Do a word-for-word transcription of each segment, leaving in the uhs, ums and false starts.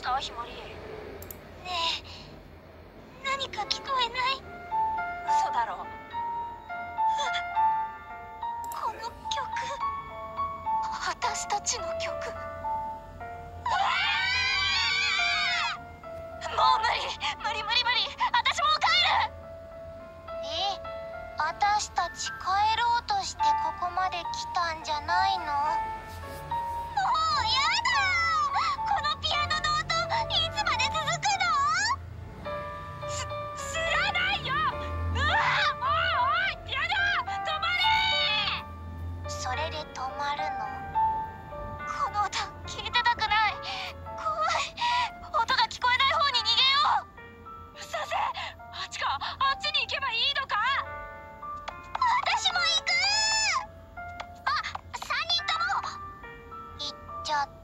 あ、ひまり。ねえ、何か聞こえない？嘘だろ。この曲、私たちの曲。もう無理無理無理無理。私もう帰る。 え、私たち帰ろうとしてここまで来たんじゃないの？もうやだ。このピアノの音いつまで続くの？ す知らないよ。うわおいおい、ピアノ止まれ。 それで止まるの？ この音聞いてたくない。怖い。音が聞こえない方に逃げよう。先生、あっちか。あっちに行けばいいのか。 私も行く。あ、三人とも行っちゃった。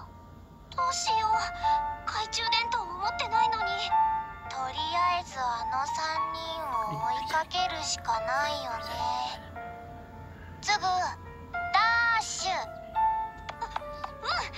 どうしよう。懐中電灯を持ってないのに。 とりあえずあの三人を追いかけるしかないよね。すぐダッシュ。 うん。